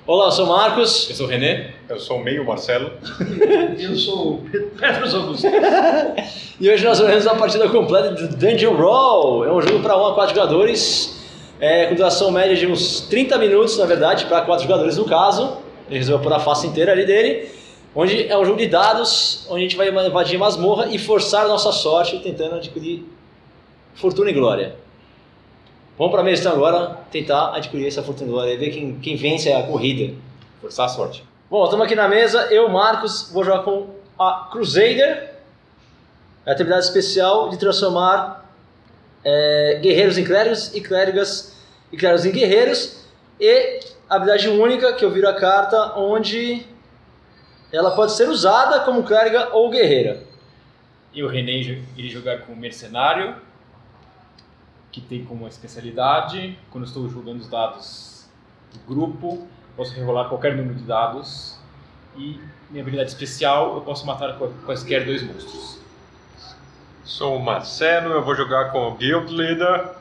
Olá, eu sou o Marcos. Eu sou o René. Eu sou o Meio Marcelo. Eu sou o Petros Augusto. E hoje nós vamos a partida completa do Dungeon Roll. É um jogo para 1 a 4 jogadores, com duração média de uns 30 minutos, na verdade, para 4 jogadores no caso. Ele resolveu pôr a face inteira ali dele. Onde é um jogo de dados, onde a gente vai invadir masmorra e forçar a nossa sorte, tentando adquirir fortuna e glória. Vamos para a mesa então agora, tentar adquirir essa fortuna e glória e ver quem vence a corrida. Forçar a sorte. Bom, estamos aqui na mesa, eu, Marcos, vou jogar com a Crusader. É a atividade especial de transformar guerreiros em clérigos e clérigos em guerreiros. E a habilidade única, que eu viro a carta, onde ela pode ser usada como clériga ou guerreira. E o René iria jogar com o Mercenário, que tem como especialidade, quando estou jogando os dados do grupo, posso rerolar qualquer número de dados. E minha habilidade especial, eu posso matar quaisquer 2 monstros. Sou o Marcelo, eu vou jogar com o Guild Leader.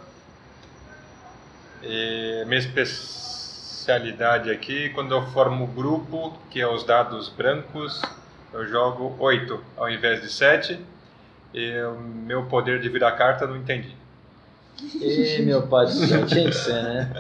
E minha especialidade aqui, quando eu formo o grupo, que é os dados brancos, eu jogo 8 ao invés de 7. E o meu poder de virar carta não entendi. E meu pai do céu, tinha que ser, né?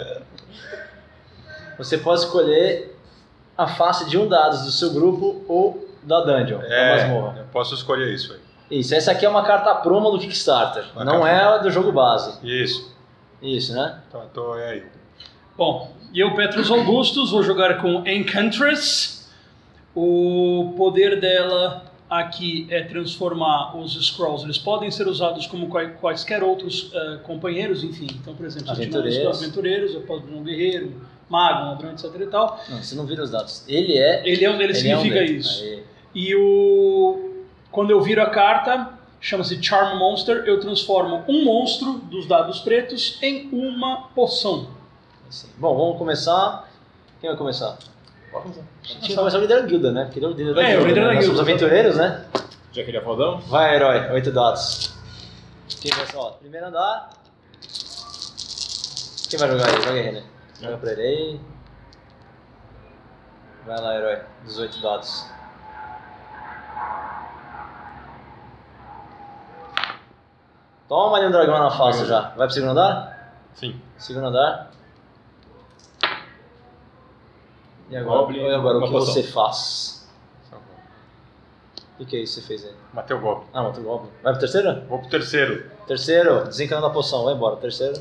Você pode escolher a face de um dados do seu grupo ou da dungeon, da masmorra. Eu posso escolher isso aí. Isso, essa aqui é uma carta promo do Kickstarter, não é do jogo base. Isso. Isso, né? Então é aí. Bom, e eu, Petros Augustus, vou jogar com Enchantress. O poder dela aqui é transformar os Scrolls. Eles podem ser usados como quaisquer outros companheiros, enfim. Então, por exemplo, se eu tiver uns aventureiros, eu posso virar um guerreiro, um mago, um ladrão, etc e tal. Não, você não vira os dados. Ele significa isso. Aí. E quando eu viro a carta, chama-se Charm Monster, eu transformo um monstro dos dados pretos em uma poção. Assim. Bom, vamos começar. Quem vai começar? Pode começar. A gente tinha que começar o líder da guilda, né? Porque ele é o líder da guilda. O líder da Nós guilda. somos aventureiros, né? Já queria fodão? Vai, herói. 8 dados. Quem vai só? Primeiro andar. Quem vai jogar aí? Joga aí, René. Joga pra ele aí. Vai lá, herói. 18 dados. Toma ali um dragão na face já. Vai pro segundo andar? Sim. Segundo andar. E agora, Goblin, o que poção. você faz? O que é isso que você fez aí? Matei o Goblin. Ah, matou o Goblin. Vai pro terceiro? Vou pro terceiro. Terceiro, desencanando a poção. Vai embora. Terceiro.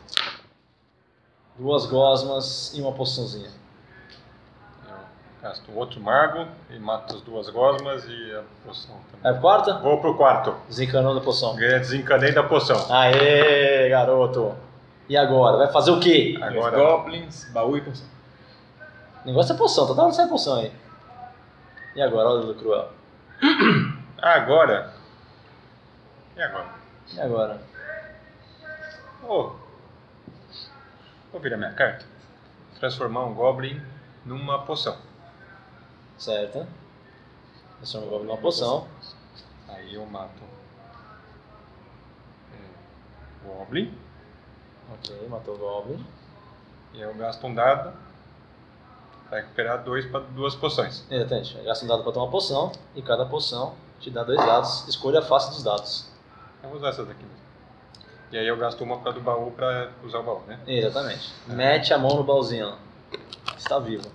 2 gosmas e uma poçãozinha. Eu gasto outro mago e mato as 2 gosmas e a poção também. Vai pro quarto? Vou pro quarto. Desencanando a poção. Desencanei da poção. Aê, garoto. E agora? Vai fazer o quê? Agora, Goblins, baú e poção. O negócio é poção. Toda hora sai poção aí. E agora? Olha o cruel. Agora. E agora? E agora? Vou virar minha carta. Transformar um Goblin numa poção. Certo. Transforma o Goblin numa poção. Aí eu mato o Goblin. Ok, matou o Goblin. E eu gasto um dado para recuperar 2 para 2 poções. Exatamente. Gasta um dado para tomar poção. E cada poção te dá 2 dados. Escolha a face dos dados. Eu vou usar essas daqui mesmo. E aí eu gasto uma para do baú para usar o baú, né? Exatamente. Mete a mão no baúzinho. Está vivo.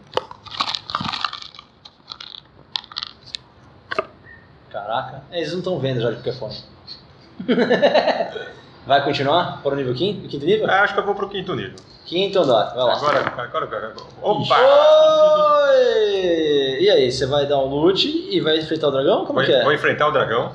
Caraca. Eles não estão vendo já de qualquer forma. Vai continuar? Para o nível 5? Quinto nível? Acho que eu vou pro 5º nível. Quinto andar. Vai lá. Agora. Opa! Oi! E aí, você vai dar um loot e vai enfrentar o dragão? Como que é? Vou enfrentar o dragão.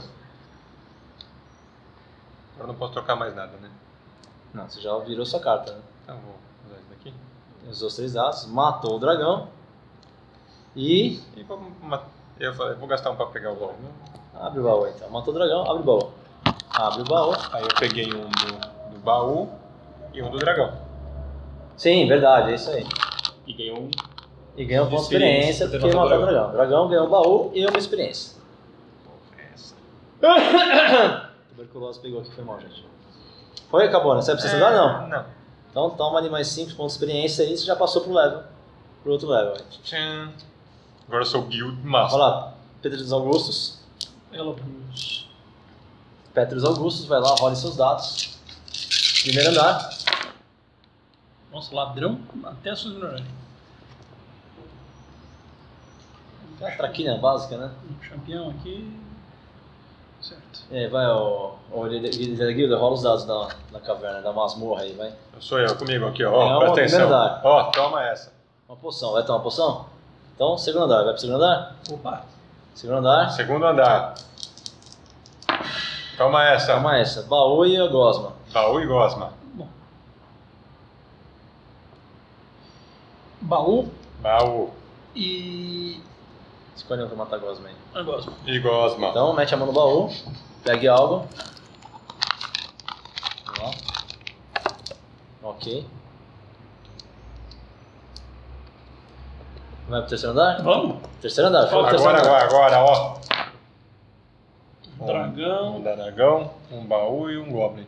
Agora não posso trocar mais nada, né? Não, você já virou sua carta, né? Então vou usar isso daqui. Usou os 3 dados, matou o dragão. E E eu vou gastar um para pegar o baú. abre o baú então. Matou o dragão, abre o baú. Abre o baú. Aí eu peguei um do baú e um do dragão. Sim, verdade, é isso aí. E ganhou um. E ganhou um ponto de Experiência, experiência porque matou o dragão. O dragão ganhou o baú e uma experiência. Tuberculose pegou aqui, foi mal, gente. Foi, acabou, né? Você precisa dar, não? Não. Então toma ali mais 5 pontos de experiência aí, você já passou pro level. pro outro level. Tchan. Agora eu sou Guild Master. Olha lá, Petrus Augustus. Ela Bruce. Petrus Augustus, vai lá, role seus dados. Primeiro andar. Nossa, ladrão até suas ignorantes. É a traquina básica, né? Um campeão aqui. Certo. Vai, o líder da guilda, rola os dados da caverna, da masmorra aí, vai. Sou eu, comigo aqui, ó. É, Presta primeiro atenção. andar. Ó, toma essa. Uma poção, vai tomar uma poção? Então, segundo andar, vai pro segundo andar? Opa. Segundo andar, Segundo andar. Toma essa. toma essa, baú e a gosma. Baú e gosma. Bom. Baú Baú e. Escolhe um pra matar a gosma aí. Negócio. e gosma. Então, mete a mão no baú, pegue algo. Vamos lá. Ok. Vai pro terceiro andar? Vamos. Terceiro andar, foi pro terceiro Agora, andar. agora, ó. Dragão. Um dragão, um baú e um goblin.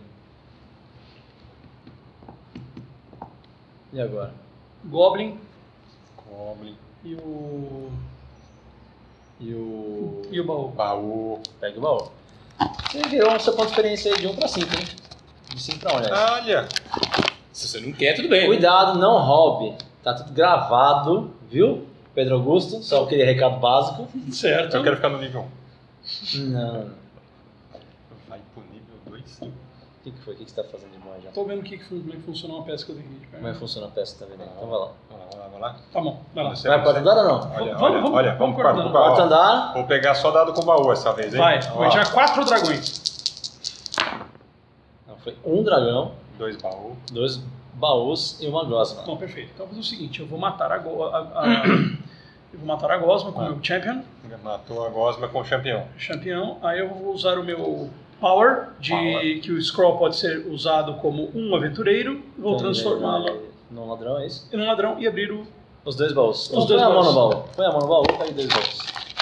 E agora? Goblin Goblin, e o. E o... E o baú. baú. Pega o baú. Você virou um seu ponto de experiência aí de 1 pra 5, hein? De 5 pra 1, aliás. Olha, Se você não quer, tudo bem. Cuidado, não roube. Tá tudo gravado, viu? Pedro Augusto, só aquele recado básico. Certo. eu quero ficar no nível 1. Não. Vai pro nível 2. O que foi? O que você tá fazendo de bom aí já? Tô vendo como é que funciona uma peça que eu tenho aqui. Como é que funciona a peça, tá vendo aí? Então vai lá. Vai lá. Tá bom, vai lá. Você- Vai pro quarto andar ou não? Olha, Vamos, olha, vamos, olha. vamos Vamos coordenando. para Quarto andar. Vou pegar só dado com baú essa vez, hein? Vai, Ó, vou tirar 4 dragões. Não, foi um dragão, 2 baús. 2 baús e uma gosma. Bom, perfeito. Então eu vou fazer o seguinte, eu vou matar eu vou matar a Gosma com o meu champion, Matou a gosma com o campeão. aí eu vou usar o meu power, que o scroll pode ser usado como um aventureiro, vou Então, transformá-lo num ladrão, é isso? em um ladrão e abrir o... Os 2 baús. Os dois põe a mão no baús. baú. Põe a mão no baú, pega 2 baús.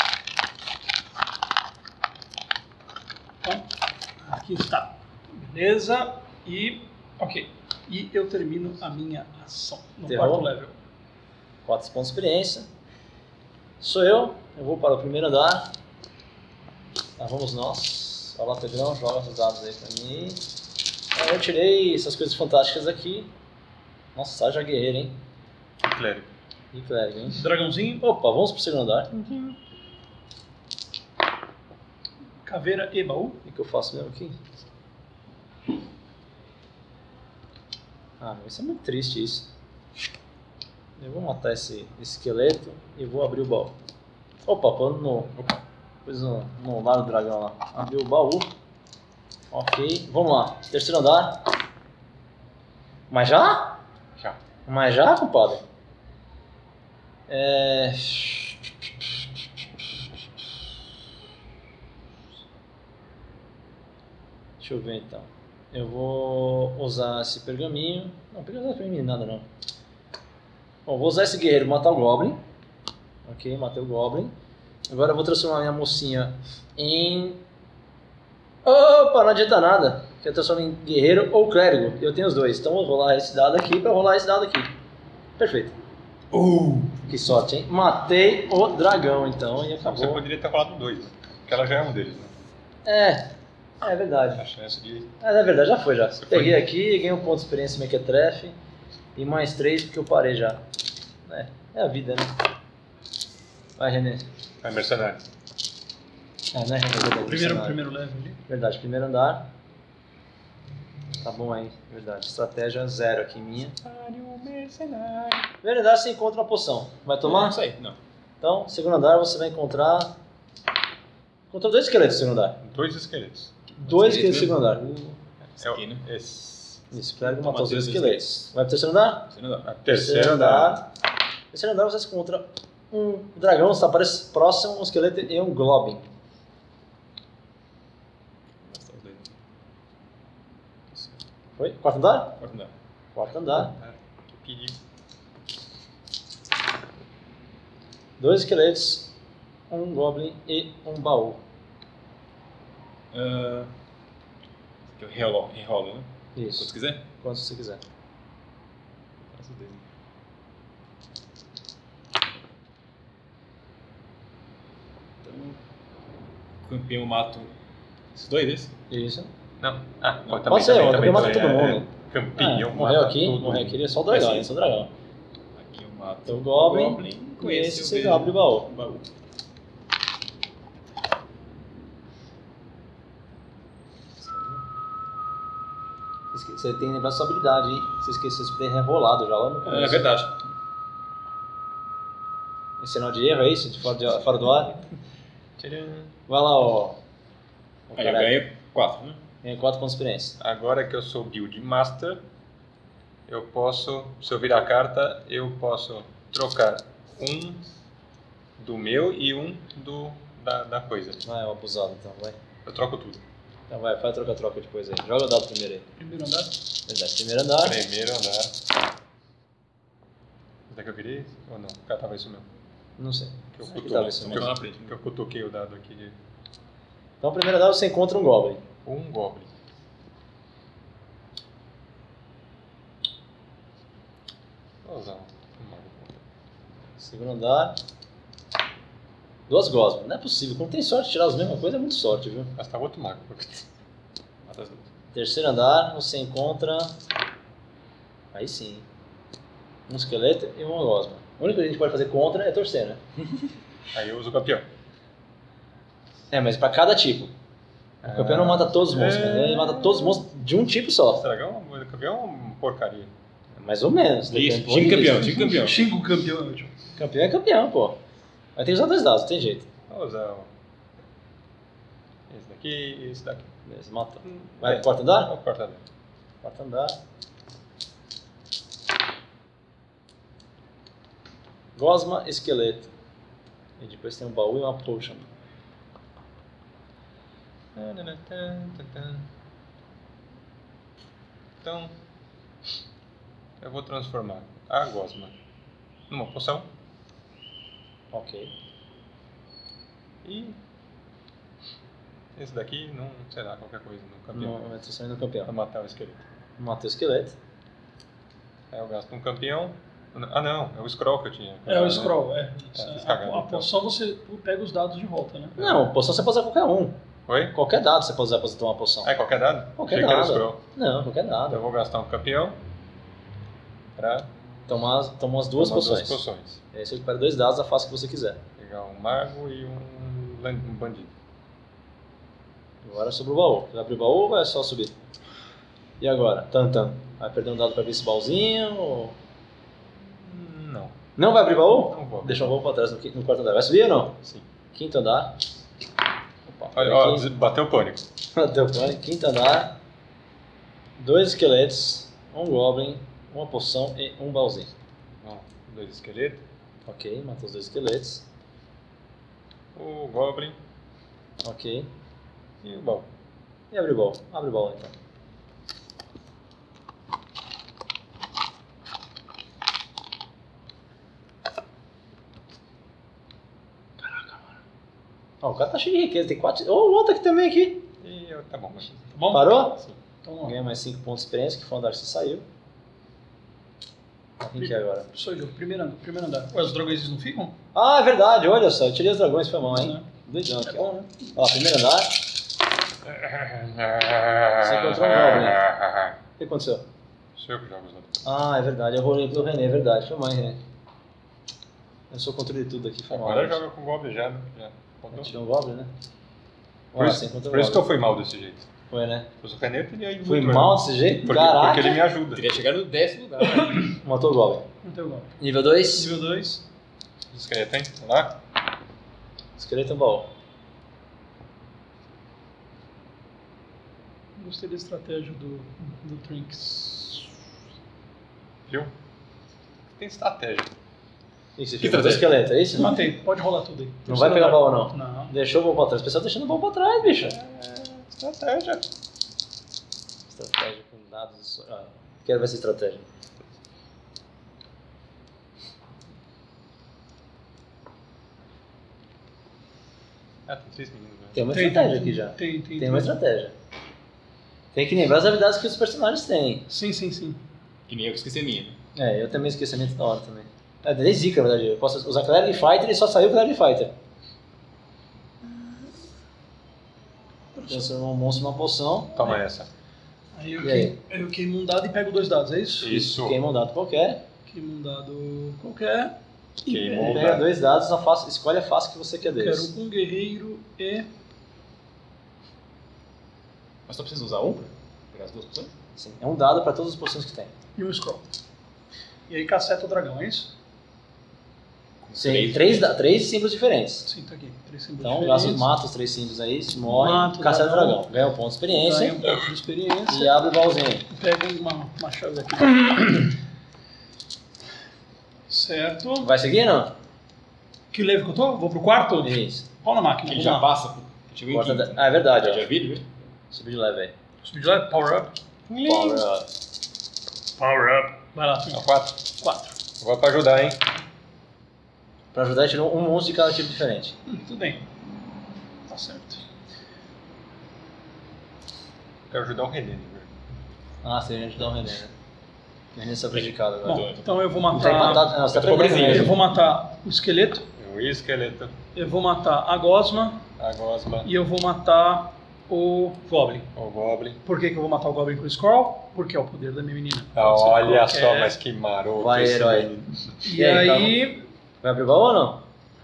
Então, aqui está. Beleza, e... ok. E eu termino a minha ação no Terror. quarto level. 4 pontos de experiência. Sou eu vou para o primeiro andar. Lá vamos nós. Olha lá, Pedrão, joga os dados aí pra mim. Eu tirei essas coisas fantásticas aqui. Nossa, já guerreiro, hein? Clérigo. E clérigo, hein? Dragãozinho, Opa, vamos pro segundo andar. caveira e baú. O que eu faço mesmo aqui? Ah, mas isso é muito triste isso. Eu vou matar esse esqueleto e vou abrir o baú. Opa, pus no lado do dragão lá. Abriu o baú. Ok, vamos lá. Terceiro andar. Mas já? Já. Mas já, compadre? Deixa eu ver então. Eu vou usar esse pergaminho. Não, pergaminho não é pra mim nada não. Bom, vou usar esse guerreiro pra matar o Goblin. Ok, matei o Goblin. Agora eu vou transformar minha mocinha em... Opa, não adianta nada. Que eu transformo em guerreiro ou clérigo. Eu tenho os dois. Então eu vou rolar esse dado aqui pra rolar esse dado aqui. Perfeito. Que sorte, hein? Matei o dragão então e acabou. Você poderia ter rolado 2, né? Porque ela já é um deles, né? É verdade. A chance de... É verdade, já foi já. Você Peguei foi. aqui, ganhei um ponto de experiência mequetrefe e mais 3 porque eu parei já. É a vida, né? Vai, René. É mercenário. Não é René, Primeiro level ali. Verdade, primeiro andar. Tá bom aí, verdade. Estratégia 0 aqui minha. Primeiro andar você encontra uma poção. Vai tomar? Isso aí, não. Então, segundo andar você vai encontrar... Encontrou 2 esqueletos no segundo andar. 2 esqueletos. 2 esqueletos no segundo andar. Esse aqui, né? Esse. Isso, pega Toma matou os 2 dois esqueletos. Vai pro terceiro andar? Você não dá. Terceiro andar. Terceiro andar você encontra um dragão, está próximo, um esqueleto e um goblin. Foi? Quarto andar? Quarto andar. Quarto andar. Que perigo. 2 esqueletos, um goblin e um baú. Aqui eu enrolo, né? Quando Isso, quiser. quanto você quiser. Faço dois. Então, o campeão mata esses dois, esse? Isso. Não. Pode ser, o campeão mata todo mundo. Campeão Morreu mata aqui, todo morreu mundo. aqui, ele é só o dragão, ele é só o dragão. Aqui eu mato Então o Goblin, com esse você vejo abre o baú. o baú. Você tem que lembrar sua habilidade, hein? Você esqueceu, você tem rerolado já lá no começo. É verdade. Esse sinal de erro é isso? De fora do ar? Tcharam. Vai lá, ó. Aí eu ganho 4, né? Ganha 4 pontos de experiência. Agora que eu sou Guild Master, eu posso, se eu virar a carta, eu posso trocar um do meu e um da coisa. Ah, é um abusado, então, vai. Eu troco tudo. Então vai, faz troca-troca depois aí. Joga o dado primeiro aí. Primeiro andar. Verdade, primeiro andar. Primeiro andar. Será que eu virei? Ou não? Cá tava isso mesmo. Não sei. Que eu, Acho que cutuquei, tava isso que, mesmo. Tá na frente. que eu cutuquei o dado aqui. Então, primeiro andar você encontra um Goblin. Um Goblin. Vou usar um mago. Segundo andar. 2 Goblins. Não é possível. Quando tem sorte de tirar as mesmas coisas, é muito sorte, viu? Gastar outro mago. Mata as duas. Terceiro andar, você encontra. Aí sim. Um esqueleto e uma gosma. O único que a gente pode fazer contra é torcer, né? Aí eu uso o campeão. É, mas pra cada tipo. O campeão não mata todos os monstros, mas ele mata todos os monstros de um tipo só. O campeão é uma porcaria. Mais ou menos. Isso, depende do time ponto de campeão, vista. time campeão. Xinga o campeão, é ótimo. Campeão é campeão, pô. Vai ter que usar 2 dados, não tem jeito. Vou usar esse daqui e esse daqui. Beleza, mata. Vai pro quarto andar? Vou cortar dele. Quarto andar. Gosma, esqueleto. E depois tem um baú e uma potion. Então, eu vou transformar a gosma numa poção Ok. e esse daqui num, sei lá, qualquer coisa, no campeão. Uma atenção no campeão. Pra matar o esqueleto. Mata o esqueleto. Aí eu gasto um campeão. Ah não, é o scroll que eu tinha. É o scroll, é. fiz cagada, A então. poção você pega os dados de volta, né? Não, poção você pode usar qualquer um. Oi? Qualquer dado você pode usar pra tomar uma poção. Ah, é qualquer dado? Qualquer Achei que era o dado. scroll. Não, qualquer Então dado. eu vou gastar um campeão pra Toma as duas tomar poções. 2 poções. Aí você recupera 2 dados da face que você quiser. Pegar um mago e um bandido. Agora sobre o baú. Vai abrir o baú ou é só subir? E agora? Tantan. Vai perder um dado pra abrir esse baúzinho? Ou... Não, Não vai abrir o baú? não vou. Deixa um baú pra trás no quarto andar. Vai subir ou não? Sim. Quinto andar. Opa, Olha, ó, aqui. bateu o pânico. Deu pânico. Quinto andar. 2 esqueletos. Um goblin. Uma poção e um baúzinho. Ó, 2 esqueletos. Ok, matou os 2 esqueletos. O Goblin Ok. e o baú. E abre o baú. Abre o baú então. Ó, o cara tá cheio de riqueza, tem 4. Ó, o outro aqui também aqui. E tá bom, mas... Tá bom? Parou? Sim. Então, ó, Ganha mais 5 pontos de experiência, que foi o andar que você saiu. Quem que é agora? sou eu, primeiro andar. Ué, os dragões eles não ficam? Ah, é verdade, olha só, eu tirei os dragões, foi mal, hein? É. Doidão É aqui, bom, ó. né? Olha lá, primeiro andar. Você encontrou um Goblin. O que aconteceu? Sou eu que jogo os outros. Ah, é verdade, eu rolei pelo René, é verdade, foi mal, hein, René? Eu sou o controle de tudo aqui, foi mal. Agora gente. joga com o Goblin já, né? Já. Contou? Tirou um Goblin, né? Por Olha, isso, você encontrou por isso que eu Goblin. fui mal desse jeito. Foi, né? Se fosse o René, eu teria ido Fui muito mal melhor. desse jeito? Porque, Caraca! porque ele me ajuda. Teria chegado no 10º lugar. Né? Matou o Goblin. Não tem igual. Nível 2, Nível 2. Esqueleto, hein? Vamos lá? esqueleto e um baú. Gostei da estratégia do Trinks. Viu? Tem estratégia. E você Que ficou com o estratégia? esqueleto, é isso? Matei, pode rolar tudo aí. Não vai pegar o baú, não? Não. Deixou o baú pra trás. O pessoal deixando o baú pra trás, bicho. Estratégia. Estratégia com dados. Ah, quero ver essa estratégia. Ah, tem 3 meninos, né? Tem uma estratégia aqui já. Tem uma estratégia. Tem que lembrar as habilidades que os personagens têm. Sim, sim, sim. Que nem eu que esqueci a minha. É, eu também esqueci a minha da hora também. É, nem zica, na verdade. Eu posso usar Cleric Fighter e só saiu Cleric Fighter. transformar um monstro numa poção. Toma essa. Aí eu, E aí? eu queimo um dado e pego 2 dados, é isso? Isso. Queima um dado qualquer. Queimo um dado qualquer. E Queimou. pego- Pega 2 dados, escolhe a face que você quer deles. Quero um guerreiro e... Mas só precisa usar um pra pegar as duas opções? Sim, é um dado para todas as poções que tem. e um scroll. E aí caceta o dragão, é isso? Sim, três símbolos diferentes. Sim, tá aqui. 3 símbolos Então, diferentes. mata os 3 símbolos aí, morre, Mata o caça o dragão. dragão. Ganha um ponto de experiência Ganha um ponto de experiência. e abre o baúzinho. Pego uma chave aqui. Certo. Vai seguir não? Que level que eu tô? Vou pro quarto? Isso. Pau na máquina. Ele vamos já lá. passa. Chegou em Porta quinto. da- Ah, é verdade, Já ó. viram, viu? Subir de leve aí. Speed level, power up. Power up. Power up. Vai lá, É o 4. 4. Vou pra ajudar, hein? Pra ajudar, ele tirou um monstro de cada tipo diferente. Tudo bem. Tá certo. Quero ajudar o René. Ah, sim, a gente dá um René, né? O René está prejudicado agora. Bom, então eu vou Não tá matar... empatado, não, você tá Eu tô perdendo pobrezinho. Eu mesmo. vou matar o esqueleto. O esqueleto, Eu vou matar a gosma. a gosma, E eu vou matar o Goblin. o goblin. Por que eu vou matar o Goblin com o Scroll? Porque é o poder da minha menina. Ah, Pode ser olha qualquer- só, mas que maroto Vai, esse herói. menino. E E aí, aí... Vai abrir o baú ou não?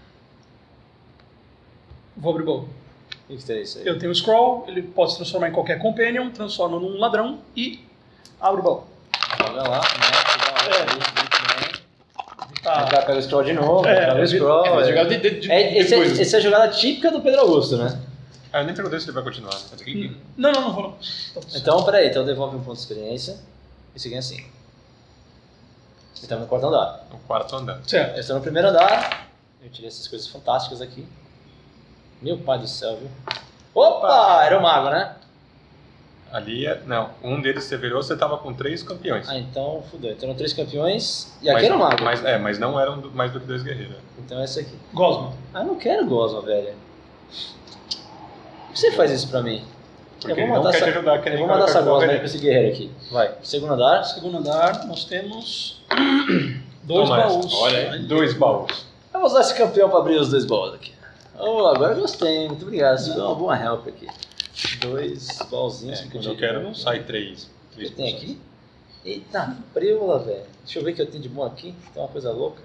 Vou abrir o baú. O que tem isso aí? Eu tenho o Scroll, ele pode se transformar em qualquer Companion, transforma num ladrão e abre o baú. Joga lá, mete o baú, muito bem. Aí o Tá. cara pega o scroll de novo, É, pega o scroll. É, é. jogar depois. Essa é a jogada típica do Pedro Augusto, né? Ah, eu nem perguntei se ele vai continuar. Não vou não. Tá tudo certo. Então, peraí, então devolve um ponto de experiência e segue assim. Ele tá no quarto andar. O quarto andar. Certo. Eu estou no primeiro andar, eu tirei essas coisas fantásticas aqui. Meu pai do céu, viu? Opa! Era o mago, né? Ali, não, um deles você virou, você tava com 3 campeões. Ah, então fudeu. Então eram 3 campeões e aqui era o mago. Mas não eram mais do que 2 guerreiros. Então é esse aqui. Gosma. Ah, eu não quero Gosma, velho. Por que você faz isso pra mim? Porque eu ele vou não matar quer te essa, ajudar, que eu nem vou quando matar essa quer ajudar o Gosma aí René. pra esse guerreiro aqui. Vai, segundo andar. Segundo andar, nós temos 2 Toma essa. baús. Olha aí. 2 baús. Eu vou usar esse campeão pra abrir os 2 baús aqui. Oh, agora eu gostei, muito obrigado. Isso foi uma boa help aqui. 2 baúzinhos. É, quando eu quero, não sai 3. O que tem aqui? Eita, preula, velho. Deixa eu ver o que eu tenho de bom aqui. Tem uma coisa louca.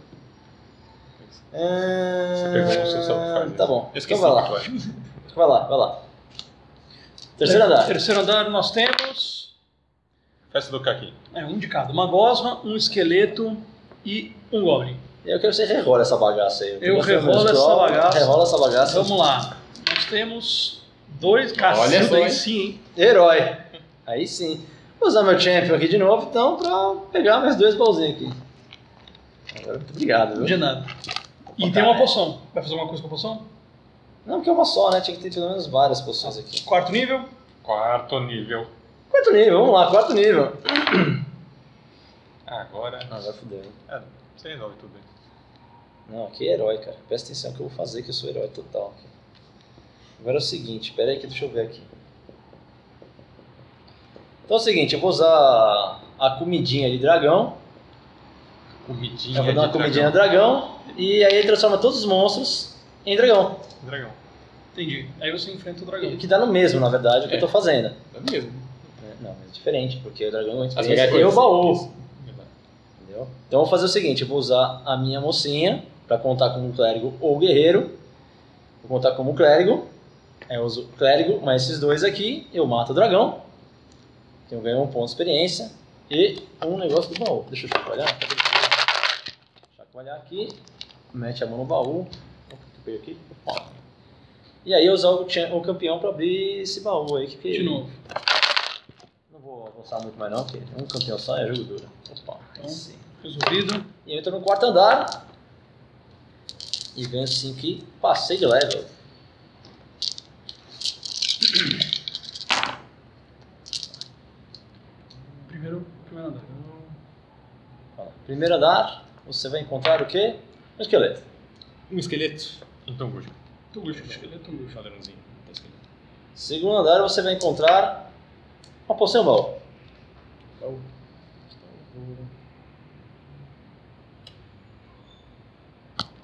Você pegou um seu sabe Tá bom. Eu esqueci Então vai o que lá. tu acha. Vai lá. Terceiro andar. Terceiro andar nós temos Festa do Caqui. um de cada. Uma gosma, um esqueleto e um Goblin. Eu quero que você rerola essa bagaça aí. Eu mostrando rerolo meu essa scroll, bagaça. Rerola essa bagaça. Vamos lá. Nós temos 2 Olha caçudos só, aí hein? sim, hein? Herói. Aí sim. Vou usar meu champion aqui de novo, então, pra pegar mais 2 baúzinhos aqui. Agora, muito obrigado, viu? De nada. E botar, tem uma né? poção. Vai fazer alguma coisa com a poção? Não, porque é uma só, né? Tinha que ter pelo menos várias poções aqui. Quarto nível. Quarto nível. Quarto nível, vamos lá, quarto nível. Agora. Ah, vai fuder, hein? Você resolve tudo aí. Não, aqui é herói, cara. Presta atenção que eu vou fazer, que eu sou herói total aqui. Agora é o seguinte, pera aí que deixa eu ver aqui. Então é o seguinte, eu vou usar a comidinha de dragão. Comidinha. Eu vou dar uma de comidinha de dragão. E aí ele transforma todos os monstros em dragão. Dragão. Entendi. Aí você enfrenta o dragão. Que dá no mesmo, na verdade, o que eu tô fazendo. É mesmo. Não, é diferente, porque o dragão é As experiência e o coisas. baú. Entendeu? Então eu vou fazer o seguinte, eu vou usar a minha mocinha para contar como clérigo ou guerreiro. Vou contar como clérigo. Aí eu uso clérigo, mais esses 2 aqui, eu mato o dragão. Então eu ganho um ponto de experiência e um negócio do baú. Deixa eu chacoalhar. Chacoalhar aqui, mete a mão no baú. Opa, que veio aqui. Ó. E aí eu usar o campeão para abrir esse baú aí. Que De novo. não vou avançar muito mais não, porque um campeão só é jogo duro. Opa, aí Então. sim. Resolvido. E eu entro no quarto andar e venho assim que passei de level. Primeiro andar. Fala. Primeiro andar, você vai encontrar o quê? Um esqueleto. Um esqueleto. Então, Gujo. Tunguxo, esqueleto, tunguxo. Padrãozinho. Tá esqueleto. Segundo andar, você vai encontrar uma poção baú.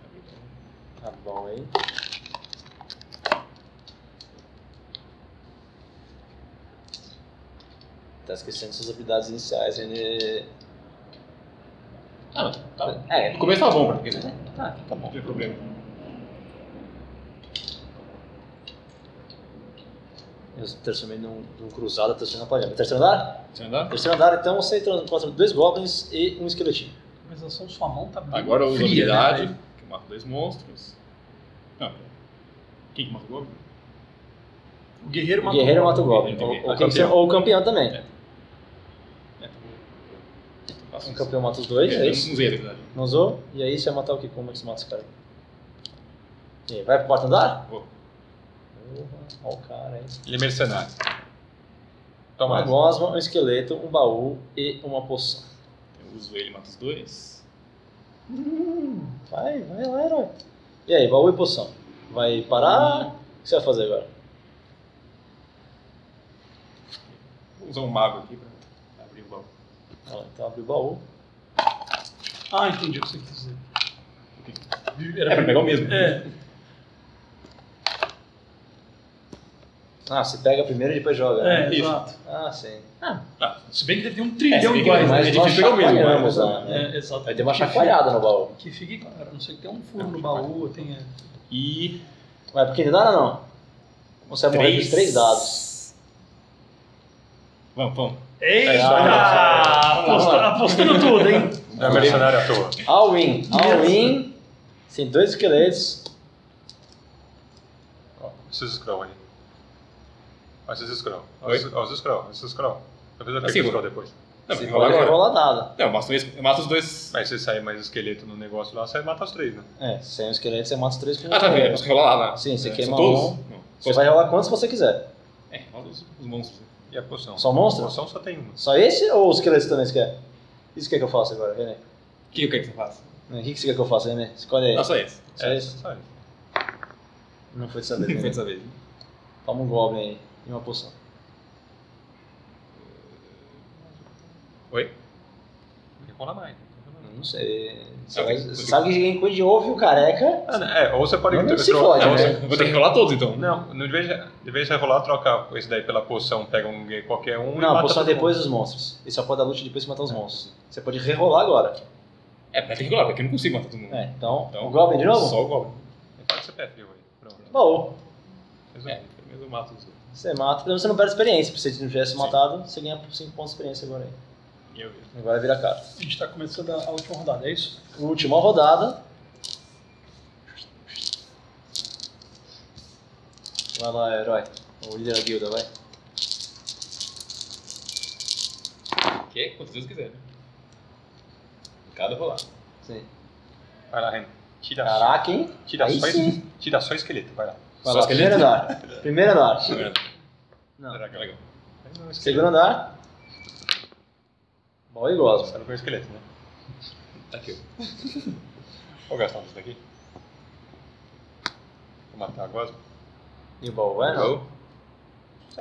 Tá bom aí. Tá esquecendo suas habilidades iniciais, René. Ah, tá. É, No começo tava bom pra porque tá bom. não tem problema. Eu transformei num cruzado, transformei na palhama. Terceiro andar? Você andar? Terceiro andar, então você encontra 2 goblins e um esqueletinho. A organização sua mão tá bem Agora eu uso fria, habilidade, né? que eu mato 2 monstros. Não, quem que mata o Goblin? O guerreiro O matou guerreiro mata o goblin. Entendi. Ou O campeão. ou o campeão também. É. Faço O isso. campeão mata os dois, é Eu isso? não usei a habilidade. Não usou? E aí você vai matar o que? Como é que você mata esse cara? E aí, vai pro quarto andar? Vou. Porra, olha o cara aí. Ele é mercenário. Uma Toma. gosma, um esqueleto, um baú e uma poção. Eu uso ele e mato os 2. Vai lá, herói. E aí, baú e poção? Vai parar? O que você vai fazer agora? Vou usar um mago aqui pra abrir o baú. Ó, então abre o baú. Ah, entendi o que você quis dizer. É pra pegar o mesmo. É, Ah, você pega primeiro e depois joga. né? Isso. exato. Ah, sim. Ah, Se bem que deve ter um É, trilhão se bem de que coisas. mais- Mas é nós difícil pegar o mesmo, chacoalhamos né? lá, né? Exato. Vai ter uma chacoalhada no baú. Que fique claro, a não ser que tenha um furo no baú, tenha... e... Vai pro quinto dado ou não? Você vai morrer com os 3 dados. Vamos. Eita! isso aí, Apostando tudo, hein? É mercenário à toa. All in. Tem 2 esqueletos. Ó, esses scroll aí. Ó, esses scroll. Ó, Oi? esses scroll. Talvez eu Assim, pegue o vou- scroll depois. Não, Você vou rolar pode agora. rolar dado. Não, eu mato os 2. Mas se sair mais esqueleto no negócio lá, você mata os 3, né? É, sem o esqueleto você mata os 3 com Ah, tá vendo? Eu posso rolar lá. Sim, você São queima todos? um. Não. Você vai rolar quantos você quiser. É, rola os monstros. E a poção? Só monstro? A poção só tem uma. Só esse ou os esqueletos também você quer? Isso que é que eu faço agora, René? O que eu quero que você faça? O que você quer que eu faça, René? Escolhe aí. Não, só esse. Só esse? Só isso. Não foi dessa vez, Foi René. dessa vez. Toma um goblin aí e uma poção. Oi? Tem que rolar mais. Não sei. Você, Ok. você sabe que quem de ouve o careca. Ah, né? Ou você pode... Não se fode, Não, né? eu vou ter que rolar todos então. Não, no de vez de rolar, troca esse daí pela poção, pega um qualquer um e Não, a mata poção é todo depois mundo. dos monstros. E só pode dar loot depois que matar os monstros. Você pode rerolar agora. É, vai ter que rolar, porque eu não consigo matar todo mundo. É, então, Então, o goblin de novo? Só o Goblin. Pode ser pé frio aí. Pronto. Baú. Resolvi. É, primeiro eu mato os dois. Você mata, pelo menos você não perde experiência. Se você não tivesse Sim. matado, você ganha 5 pontos de experiência agora aí. E eu. Agora vira cara. A gente tá começando a última rodada, é isso? Última rodada. Vai lá, herói. O líder da guilda, vai. Que? Quantas vezes quiser, né? Cada rolar. Sim. Vai lá, Ren. Tira, Caraca, hein? tira, Aí só, sim. tira só esqueleto, vai lá. Vai Só lá, esqueleto? primeiro andar. Primeiro andar. Não. Será que é Legal. Não, esqueleto. Segundo andar. Bom e gosto. Você não conhece esqueleto, né? Tá aqui. Vou gastar um desse daqui. Vou matar a gosma. E o baú é não? Vou. Sei.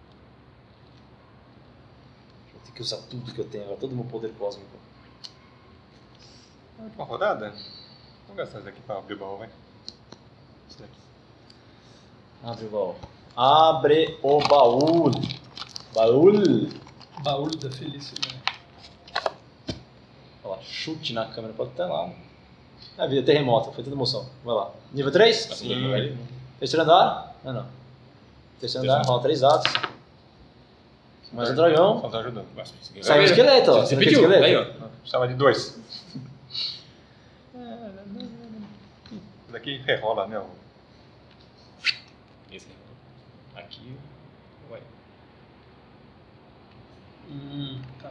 Vou ter que usar tudo que eu tenho agora, todo o meu poder cósmico. Na última rodada, vou gastar esse daqui pra abrir o baú, vai. Esse daqui. Abre o baú. Abre o baú. Baú. Baú da felicidade. Olha lá, chute na câmera, pode até lá. Ah, vida terremoto, foi toda emoção. Vai lá. Nível 3? Assim, eu vou ali. Terceiro andar? Não. Terceiro andar, rola 3 dados. Mais um dragão. Só tá ajudando. Saiu um esqueleto, ó. Você não quer pediu, esqueleto? aí ó. Precisava de 2. Esse daqui rerola, né? Esse aqui. Vai. Tá.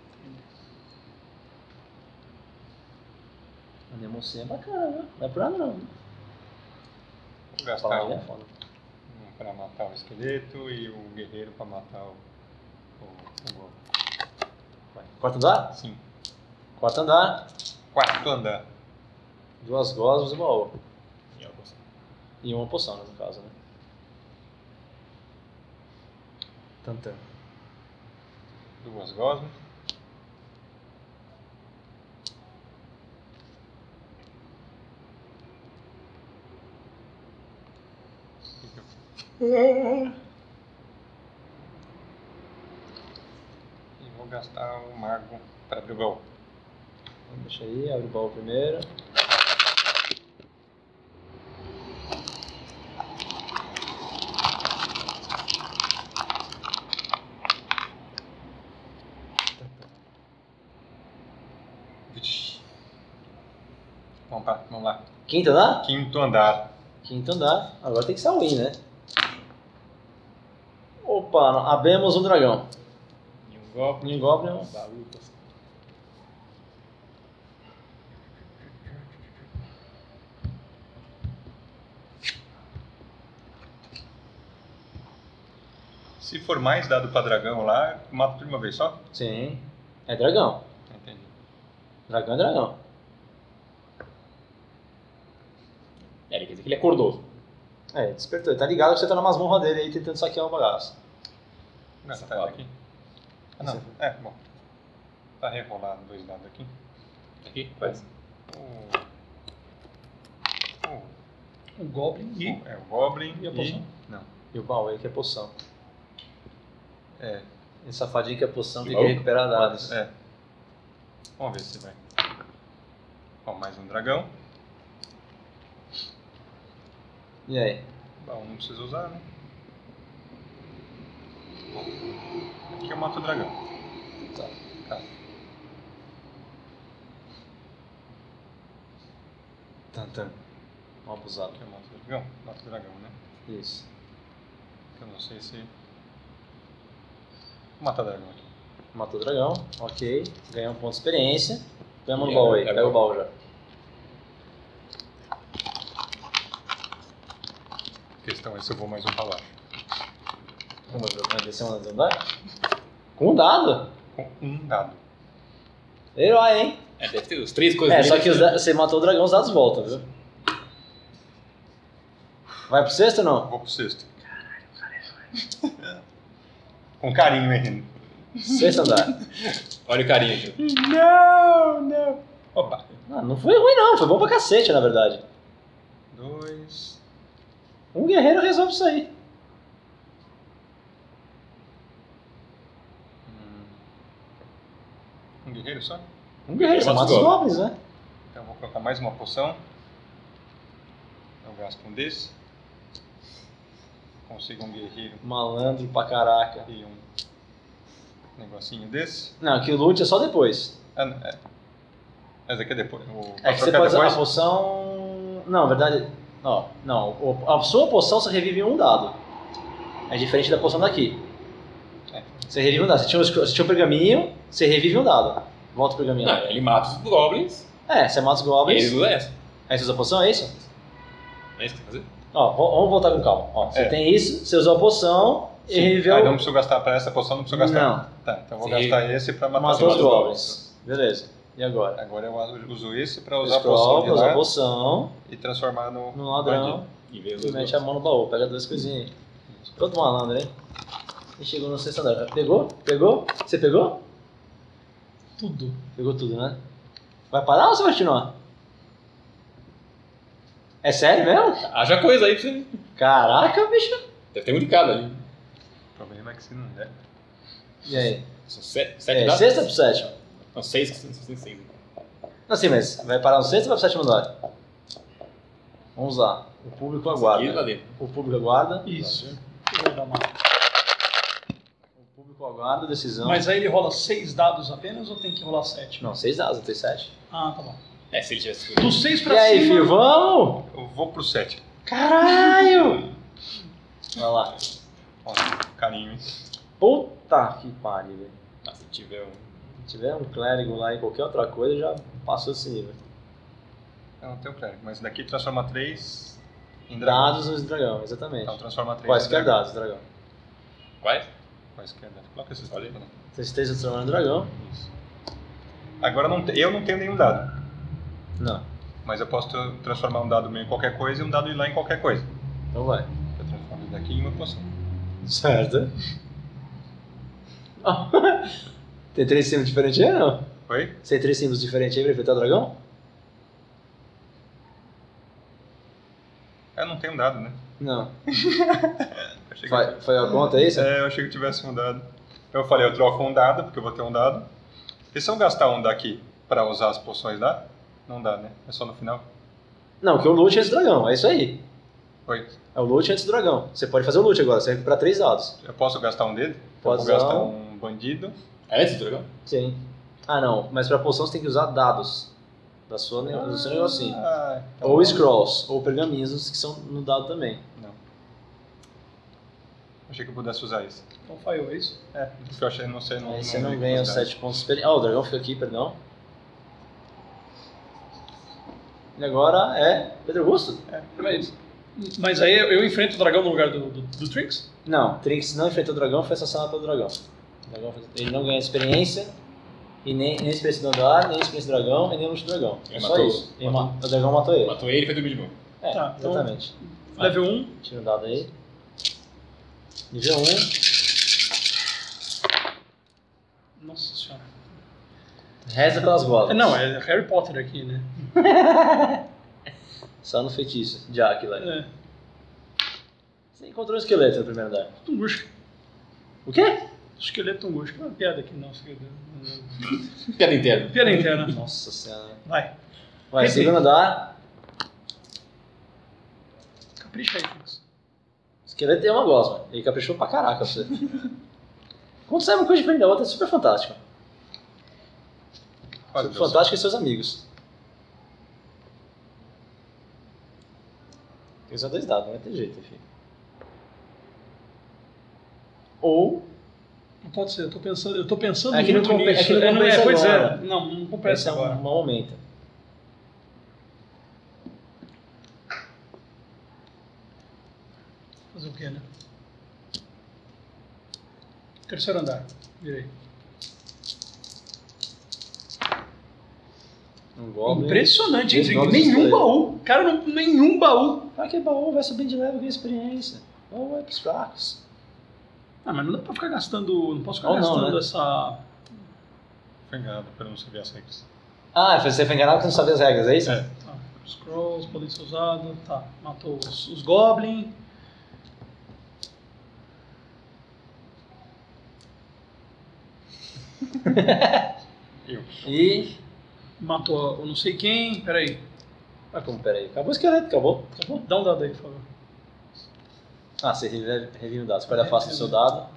A Nemocinha é bacana, né? Não é por nada não. Vou Falar gastar ele é um foda. pra matar o esqueleto e o guerreiro pra matar o golem. Vai. Quarto andar? Sim. Quarto andar. Quarto andar. 2 gosmas e um baú. E eu consigo. E uma poção, né, no caso, né? Tantan. 2 gosmas. vou gastar o mago para abrir o baú. Deixa aí, abre o baú primeiro. Vamos lá. Quinto andar? Quinto andar. Quinto andar. Agora tem que ser o win, né? Opa, abemos um dragão. E um Goblin. Um Goblin. Um baú. Se for mais dado para dragão lá, mata tudo de uma vez só? Sim. É dragão. Entendi. Dragão é dragão. Quer dizer que ele acordou. É, despertou. Ele tá ligado que você tá na masmorra dele aí tentando saquear o bagaço. Não, tá Safado. aqui. Ah, não. É, bom. Tá rerolado dois dados aqui. Aqui? Faz. O Goblin e... É o Goblin E a poção? Não. E o baú aí que é poção. É. E safadinho que é poção E que baú? quer recuperar dados. É. Vamos ver se vai. Ó, mais um dragão. E aí? Baú não precisa usar, né? Aqui eu mato o dragão. Tá. Tantan. Um abusado. Aqui eu mato o dragão. Mato o dragão, né? Isso. Eu não sei se... Vou matar o dragão aqui. Matou o dragão. Ok. Ganhou um ponto de experiência. Põe a mão no E baú agora- aí. Pega o baú já. A questão é se eu vou mais um pra lá. Vai descer um andar? Com um dado? Com um dado. Herói, hein? É, deve ter os três coisas É, dele. só que você matou o dragão, os dados voltam, viu? Vai pro sexto ou não? Vou pro sexto. Com carinho, hein? Sexto andar. Olha o carinho aqui. Não. Opa. Não foi ruim não, foi bom pra cacete, na verdade. 2. Um guerreiro resolve isso aí. Um guerreiro só? Um guerreiro, você mata mata os os goblins, né? Então eu vou colocar mais uma poção. Eu gasto um desse. Consigo um guerreiro Malandro pra caraca. e um negocinho desse. Não, que o loot é só depois. Ah, não, é. Esse aqui é depois. É que você pode usar a poção... Não, na verdade... Ó, não, a sua poção você revive em um dado. É diferente da poção daqui. É. Você revive um dado. Você tinha um pergaminho, você revive um dado. Volta o pergaminho Não, lá. ele mata os Goblins. É, você mata os E goblins. ele usa essa. Aí você usa a poção, é isso? Não é isso que você vai fazer? Ó, vamos voltar com calma. Ó, você É. tem isso, você usou a poção e reviveu... Ah, não preciso gastar para essa poção, não preciso gastar. Não. Tá, então eu vou Sim. gastar esse para matar Matou os os goblins. Beleza. E agora? Agora eu uso esse para usar a Scroll, poção de usa a lá poção e transformar no ladrão bandido. E vê os e dois mete a mão no baú. Pega duas coisinhas aí. Todo malandro, hein? E chegou no sexto andar. Pegou? Pegou? Você pegou? Tudo. Pegou tudo, né? Vai parar ou você vai continuar? É sério mesmo? Haja coisa aí pra você. Caraca, bicho. Deve ter um de cada ali. O problema é que se não der. E aí? São sete É, dados? sexto ou pro sétimo? Não, seis que são seis. Não, sim, mas vai parar no sexto ou vai pro sétimo andar? Vamos lá. O público Aqui lá aguarda. dentro. O público aguarda. Isso. Eu vou dar uma... O público aguarda a decisão. Mas aí ele rola 6 dados apenas ou tem que rolar 7? Não, 6 dados, eu tenho 7. Ah, tá bom. É, se ele tivesse... Do 6 E pra aí, cima... filho, vamos? Eu vou pro 7. Caralho! Vai lá. Ó, carinho, hein? Puta que pariu, velho. Ah, se tiver um... Se tiver um clérigo lá e qualquer outra coisa, já passou esse nível. Eu não tenho clérigo, mas daqui transforma 3 em dragão. Dados nos dragão, exatamente. Então transforma 3 Quaisquer dados, dragão. Quais? Quaisquer dados. Coloca esses Olha aí. dados. Vocês três transformando no dragão? Isso. Agora eu não tenho nenhum dado, Não. mas eu posso transformar um dado meu em qualquer coisa e um dado ir lá em qualquer coisa. Então vai. Eu transformo isso daqui em uma poção. Certo. Tem 3 símbolos diferentes aí, não? Oi? Você tem 3 símbolos diferentes aí pra enfrentar o dragão? Eu não tenho um dado, né? Não. Eu achei que Foi a conta, é isso? eu achei que tivesse um dado. Eu falei, eu troco um dado, porque eu vou ter um dado. E se eu gastar um daqui para usar as poções, dá? Não dá, né? É só no final. Não, que o loot antes do dragão, é isso aí. Oi. É o loot antes do dragão. Você pode fazer o loot agora, você recupera 3 dados. Eu posso gastar um dele? Pode Eu vou gastar usar. um bandido. É antes do dragão? Sim. Ah, não, mas pra poção você tem que usar dados. Do seu negocinho. Então Ou scrolls, ou pergaminhos que são no dado também. Não. Achei que eu pudesse usar isso. Então falhou, é isso? É, porque eu achei, não sei, não. Aí você não vi ganha os quantidade. 7 pontos de experiência. O dragão fica aqui, perdão. E agora é Pedro Augusto? Mas aí eu enfrento o dragão no lugar do Trix? Não, Trix não enfrentou o dragão, foi assassinado pelo dragão. Ele não ganha experiência, e nem experiência do andar, nem experiência do dragão, e nem luta do dragão. Ele É só matou- isso. O dragão matou ele. Matou ele e foi dormir de novo. É, Tá, então- exatamente. Level 1. Tira um dado aí. Nível 1. Nossa senhora. Reza pelas golas. Não, é Harry Potter aqui, né? Só no feitiço de Aquila. É. Você encontrou um esqueleto no primeiro andar. Tunguska. O quê? Esqueleto Tunguska. Uma piada aqui, não. Piada interna. Piada interna. Nossa senhora. Vai. Vai, Repita. segundo andar. Capricha aí, Trix. Esqueleto é uma gosma. Ele caprichou pra caraca você. Quando sai uma coisa diferente da outra, é super fantástico. Quase Super deu fantástico e seus amigos. Tem que usar 2 dados, não vai ter jeito, filho. Ou. Não pode ser, eu tô pensando É que não muito compensa- nisso. é que não compensa pois agora. é. Não compensa Esse é agora. um aumento. Fazer o quê, né? Terceiro andar. Virei. Um goblin. Impressionante, hein, Dois Trix? goblins Nenhum esqueleto. baú. Cara, nenhum baú. Ah, que baú, vai subindo de level, ganha experiência. Ou vai pros fracos. Ah, mas não dá pra ficar gastando. Não posso ficar Ou não, gastando né? essa. Foi enganado para não saber as regras. Ah, você foi enganado porque não sabia as regras, é isso? É. Tá. Scrolls podem ser usados. Tá. Matou os Goblin. Eu. E. Matou o não sei quem. Peraí. Ah, como? Pera aí. Acabou o esqueleto, acabou. Acabou. Dá um dado aí, por favor. Ah, você revive o dado. Escolhe a face do seu dado.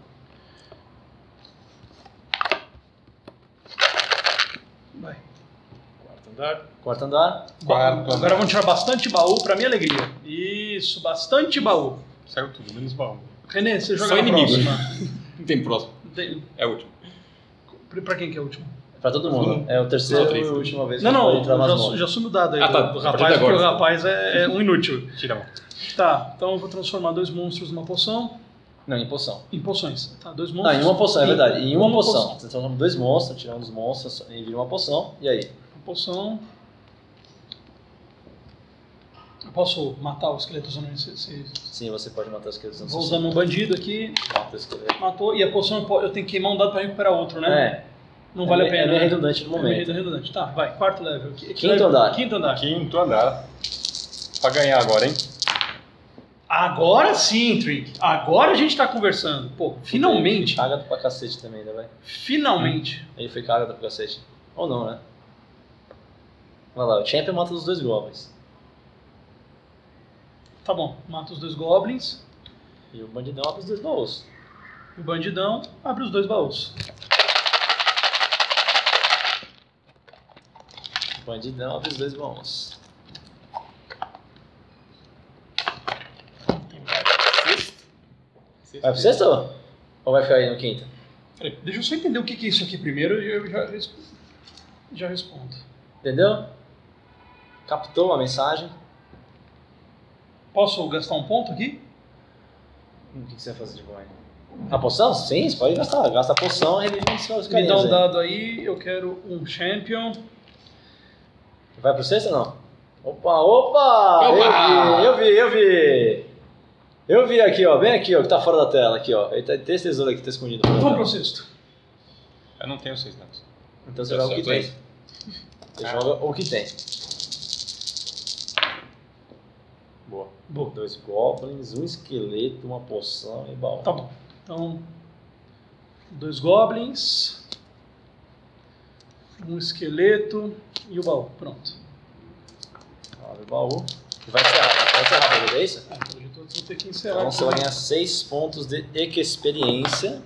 Vai. Quarto andar. Quarto andar. Quarto Agora vamos tirar bastante baú pra minha alegria. Isso, bastante baú. Saiu tudo, menos baú. René, você joga Só na inimigo. próxima. Não tem próximo. Tem- É o último. Pra quem que é o último? Pra todo mundo. É o terceiro Só três. e a última vez Não, que pode não, entrar nas já, mãos. já assume o dado aí Ah, tá. do A partir rapaz, de agora. porque o rapaz é um inútil. Tira um. Tá, então eu vou transformar 2 monstros numa poção. Não, em poção. Em poções. Tá, 2 Não, monstros. em uma poção, é verdade. Em uma poção. Você transforma 2 monstros, tira um dos monstros e vira uma poção. E aí? Uma poção. Eu posso matar o esqueleto usando esse. Sim, você pode matar os esqueletos. Vou usando um bandido aqui. Mata o esqueleto. Matou. E a poção eu tenho que queimar um dado pra recuperar outro, né? É. Não vale a É pena. meio né? redundante no É meio momento. redundante. Tá, vai. Quarto level. Quinto andar. Quinto andar. Quinto andar. Pra ganhar agora, hein? Agora sim, Trick. Agora a gente tá conversando. Pô, finalmente. Cagado pra cacete também, né, vai? Finalmente. Ele foi cagado pra cacete. Ou não, né? Vai lá, o Champion mata os 2 goblins. Tá bom. Mata os 2 goblins. E o bandidão abre os 2 baús. O bandidão abre os 2 baús. O bandidão abre os 2 baús. Vai pro sexto? Ou vai ficar aí no quinto? Peraí, deixa eu só entender o que é isso aqui primeiro e eu já respondo. Entendeu? Captou a mensagem. Posso gastar um ponto aqui? O que você vai fazer de bom aí? A poção? Sim, você pode gastar. Gasta a poção e revive os seus Me carinhas dá um aí. dado aí, eu quero um champion. Vai pro sexto ou não? Opa! Opa! Eu vi! Eu vi aqui, ó, bem aqui, ó, que tá fora da tela, aqui, ó. Ele tá, tem esse tesouro aqui que tá escondido. fora da Vamos pro tela. sexto. Eu não tenho 6 dados. Então você Tá joga o que tem. certo, Você joga o que tem. Boa. Boa. 2 goblins, um esqueleto, uma poção e baú. Tá bom. Então, 2 goblins, um esqueleto e o baú. Pronto. Abre o baú. Vai encerrar, beleza? É isso? Então, de todos vou ter que encerrar. Então aqui. você vai ganhar 6 pontos de experiência.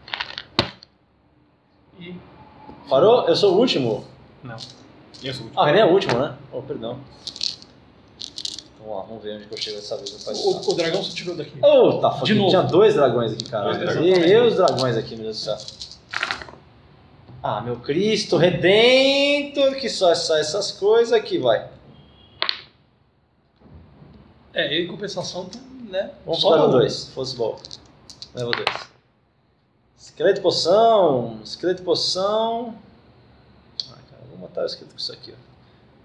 E Parou? Eu sou o último. Não. Eu sou o último. Ah, René é o último, né? Oh, perdão. Vamos lá, vamos ver onde que eu chego dessa vez. o dragão se tirou daqui. Oh, tá fucking. novo. Tinha 2 dragões aqui, cara. Dois dragões. E os dragões aqui, meu Deus do céu. Ah, meu Cristo Redentor, que só sai essas coisas aqui, vai. Em compensação, né? Vamos só para o um. 2, fosse bom. Leva 2. Esqueleto poção. Esqueleto poção. Ah, cara, vou matar o esqueleto com isso aqui, ó.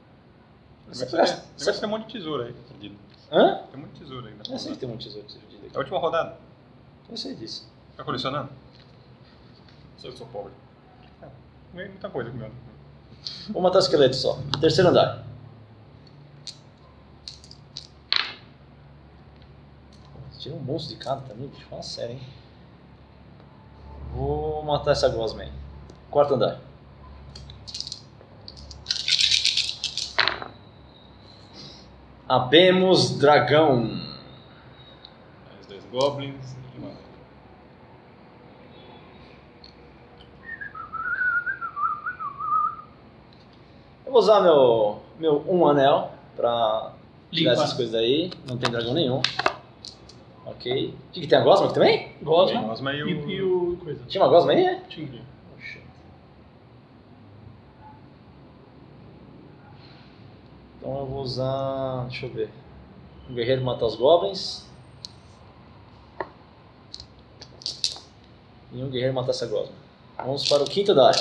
Vai ter um monte de tesouro aí. Perdido. Hã? Tem muito tesouro ainda. Eu sei que tem um tesouro perdido É a aqui. última rodada. Eu sei disso. Tá colecionando? Eu sou pobre. Não é muita coisa comigo. Vou matar o esqueleto só. Terceiro andar. Tira um monstro de cada também, bicho. Fala sério, hein? Vou matar essa gosma aí. Quarto andar. Abemos dragão. Os 2 goblins e uma. Eu vou usar meu um anel pra tirar Limpar. essas coisas aí. Não tem dragão nenhum. Ok. O que tem a gosma aqui também? Gosma Gosma e o- e o coisa. Tinha uma gosma aí, é? Tinha. Poxa. Então eu vou usar. Deixa eu ver. Um guerreiro matar os goblins. E um guerreiro matar essa gosma. Vamos para o quinto andar.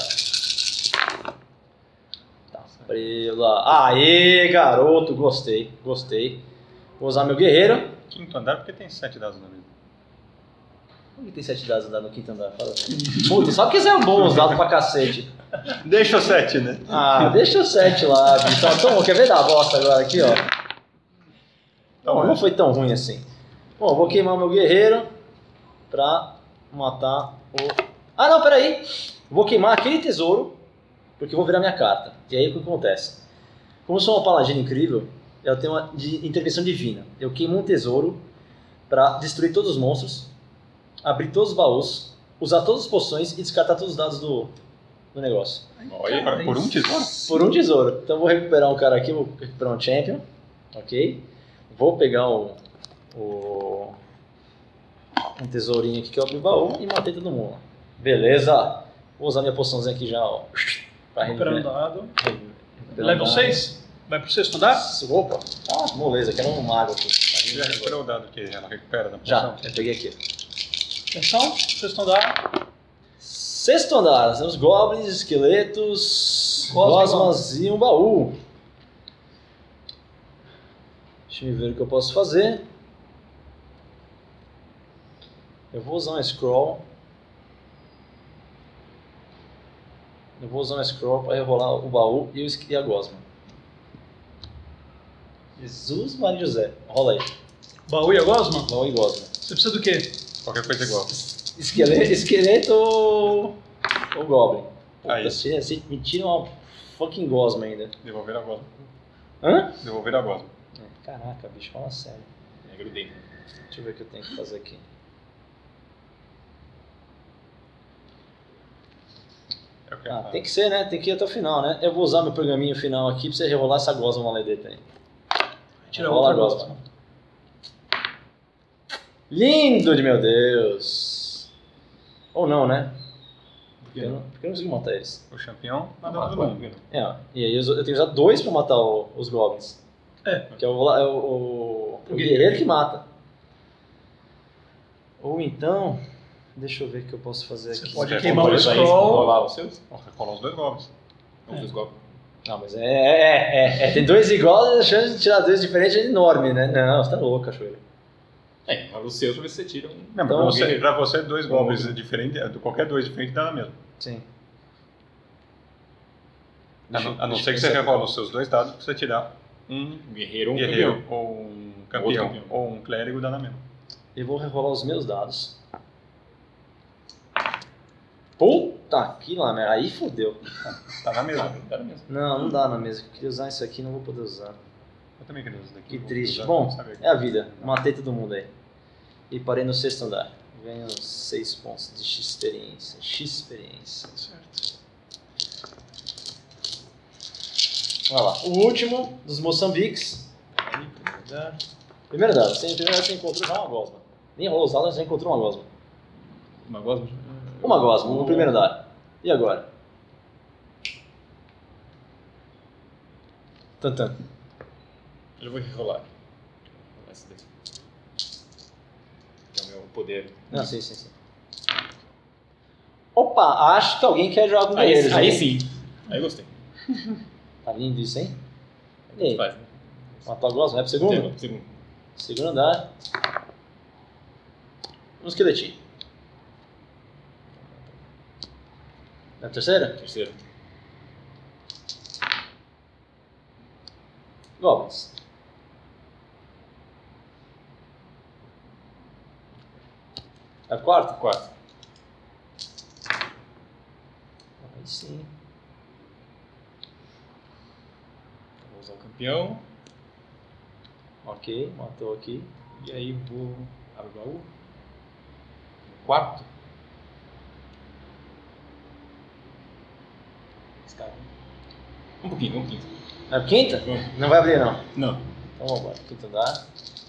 Tá, prela. Aê, garoto, gostei, gostei. Vou usar meu guerreiro. Quinto andar porque tem 7 dados na mesa. Por que tem 7 dados andar no quinto andar? Fala. Putz, só porque são bons dados pra cacete. Deixa o 7, né? Ah, deixa o 7 lá, bicho. Então, quer ver dar a bosta agora aqui, ó? Não foi tão ruim assim. Bom, vou queimar o meu guerreiro pra matar o... Ah, não, peraí. Vou queimar aquele tesouro porque eu vou virar minha carta. E aí o que acontece? Como eu sou uma paladina incrível, eu tenho uma intervenção divina. Eu queimo um tesouro pra destruir todos os monstros, abrir todos os baús, usar todas as poções e descartar todos os dados do negócio. Olha, por um tesouro? Por um tesouro. Então vou recuperar um cara aqui, vou recuperar um champion. Ok? Vou pegar um tesourinho aqui que eu abri o baú e matei todo mundo. Beleza. Vou usar minha poçãozinha aqui já, ó. Pra Recuperando dado. recuperar Level dado. 6? Vai pro sexto andar? Opa. Ah, moleza, que era um mago aqui. Já recuperou o dado que ela recupera da Já, poção? eu peguei aqui. Atenção, sexto andar. Sexto andar, nós temos goblins, esqueletos, gosmas e um baú. Deixa eu ver o que eu posso fazer. Eu vou usar um scroll. Eu vou usar um scroll para rerolar o baú e a gosma. Jesus Maria José. Rola aí. Baú e a gosma? Baú e gosma. Você precisa do quê? Qualquer coisa igual. Esqueleto ou goblin? Aí. Puta, você me tira uma fucking gosma ainda. Devolver a gosma. Hã? Devolver a gosma. Caraca, bicho, fala sério. É grudento. Deixa eu ver o que eu tenho que fazer aqui. É o que ela fala. Tem que ser, né? Tem que ir até o final, né? Eu vou usar meu pergaminho final aqui pra você rerolar essa gosma maledeta aí. Tira Rola outra a gosma. gosma. Lindo de meu Deus! Ou não, né? Por que Porque eu não? não consigo matar eles. O campeão, nada Ah, do por mundo. que não? É, ó. E aí eu tenho que usar 2 pra matar os goblins. É. Que é o guerreiro que mata. Ou então... Deixa eu ver o que eu posso fazer Você aqui. pode Quer queimar o comprar isso aí? scroll. Rolar os seus? Rolar os dois goblins. Não, os 2 goblins. Não, mas tem 2 iguais, a chance de tirar 2 diferentes é enorme, né? Não, você tá louco, cachoeira. Rola os seus pra ver se você tira um. Não, Então, pra você, dois goblins diferentes, qualquer dois diferentes dá na mesma. Sim. A não ser que você rerola os seus dois dados pra você tirar um Um guerreiro ou um guerreiro campeão. ou um Outro campeão campeão. ou um clérigo dá na mesma. Eu vou rerolar os meus dados. Puta que lá, merda. Aí fodeu. Tá na mesa. Dá na mesa. Não dá na mesa. Eu queria usar isso aqui, não vou poder usar. Eu também queria isso daqui. Que vou triste. usar, Bom, sabe? é a vida. Matei todo mundo aí. E parei no 6º andar. Ganho 6 pontos de X-experiência. X-experiência. Certo. Olha lá. O último dos Moçambiques. Aí, primeiro andar. Primeiro dado. Primeiro você encontrou já uma gosma. Nem rolou os dados, já encontrou uma gosma. Uma gosma? Uma gosma no primeiro dado. E agora? Tantan. Eu vou rerolar. Esse daqui. Que é o meu poder. Não, sim. Opa, acho que alguém quer jogar com eles. Aí sim. Aí gostei. Tá lindo isso, hein? Aí a gente faz, né? Matou a gosma, vai pro segundo? Segundo. Segundo andar. Um esqueletinho. Na terceira? Terceiro. Goblins. É a quarta? Quarto. Aí sim. Vou usar o campeão. Ok, matou aqui. E aí vou abrir o baú. Quarto. Esse cara. Um pouquinho. É a quinta? Não vai abrir não. Não. Então vamos embora. Quinto andar.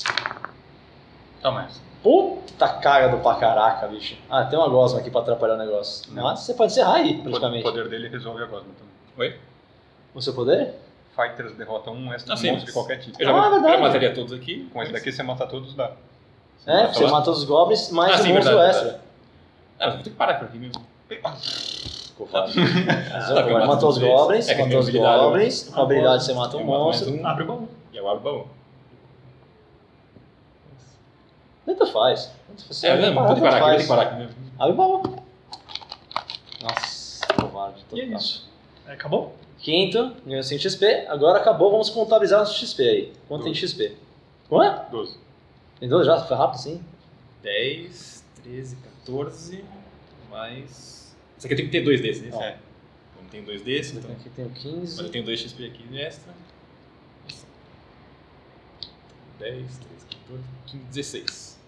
Toma essa. Puta caga do pra caraca, bicho. Ah, tem uma gosma aqui pra atrapalhar o negócio. Mas você pode encerrar aí, O praticamente. poder dele resolve a gosma também. Oi? O seu poder? Fighters derrotam um extra sim. monstro de qualquer tipo. Eu já, Ah, é verdade. já mataria todos aqui. Com esse daqui você mata todos, dá. É, você lá? mata os goblins, mais Ah, um sim, monstro verdade, extra. Ah, eu vou ter que parar por aqui mesmo. Ficou fácil. Tá, eu mato Matou os todos goblins, eles. É que matou os tem habilidade, goblins. Com a habilidade você mata um Eu mato mais monstro. um. Abre o baú. E eu abro o baú. Tanto faz. Você É, não, vou ter que parar aqui, vou ter que parar aqui mesmo. Abre o baú. Nossa, covarde. E é total. isso. Acabou? Quinto, ganhou 5 XP. Agora acabou, vamos contabilizar nosso XP aí. Quanto tem de XP? Quanto? 12. Tem 12 já? Foi rápido assim? 10, 13, 14, mais... Isso aqui eu tenho que ter 2 desses, né? Ó. É. Eu não tenho 2 desses, então... Aqui tem o Mas 15. eu tenho 2 XP aqui de extra. 10, 13, 14, 15, 16.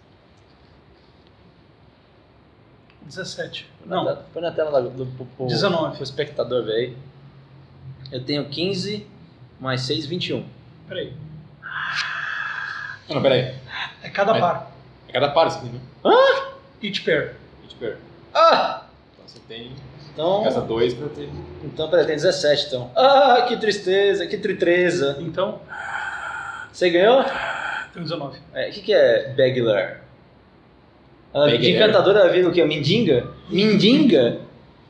17. Não. Não. Põe na tela pro 19. pro espectador ver aí. Eu tenho 15 mais 6, 21. Peraí. Não, peraí. É cada Mas- par. É cada par isso aqui, né? Each pair. Each pair. Ah! Então você tem... Então, Gasta 2 pra ter... então peraí, tem 17 então. Ah, que tristeza, que tritreza. Então, Você ganhou? tem 19. O que é Beglar? Beglar? De encantadora vira o quê? Mindinga? Mindinga?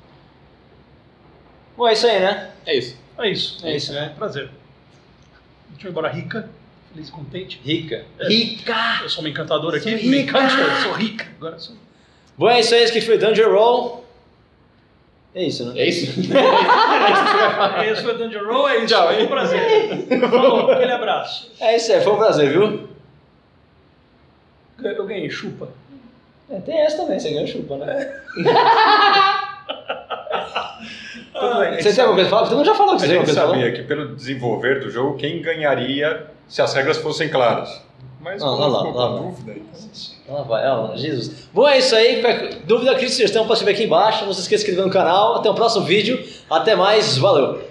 Bom, é isso aí, né? É isso. É isso. É isso, né? Prazer. Deixa eu ir embora rica, feliz e contente. Rica. É. Rica! Eu sou uma encantadora aqui. Sou Me rica. encanta, eu sou rica. Agora eu sou. Bom, é isso aí, esse que foi Dungeon Roll. É isso, né? É isso? Esse foi o Dungeon Roll, é isso. Tchau, Foi hein? um prazer. Falou, aquele abraço. É isso aí, foi um prazer, viu? Eu ganhei, chupa. Tem essa também, você ganhou chupa, né? Tudo bem. Você tem alguma coisa pra falar? Todo mundo já falou que A você tem alguma gente coisa pra falar? sabia que pelo desenvolver do jogo, quem ganharia se as regras fossem claras. Mas Não, como lá, ficou lá, com lá. dúvida, então... Lá vai, ó, Jesus. Bom, é isso aí. Qualquer dúvida, crítica, sugestão, pode escrever aqui embaixo. Não se esqueça de se inscrever no canal. Até o próximo vídeo. Até mais. Valeu!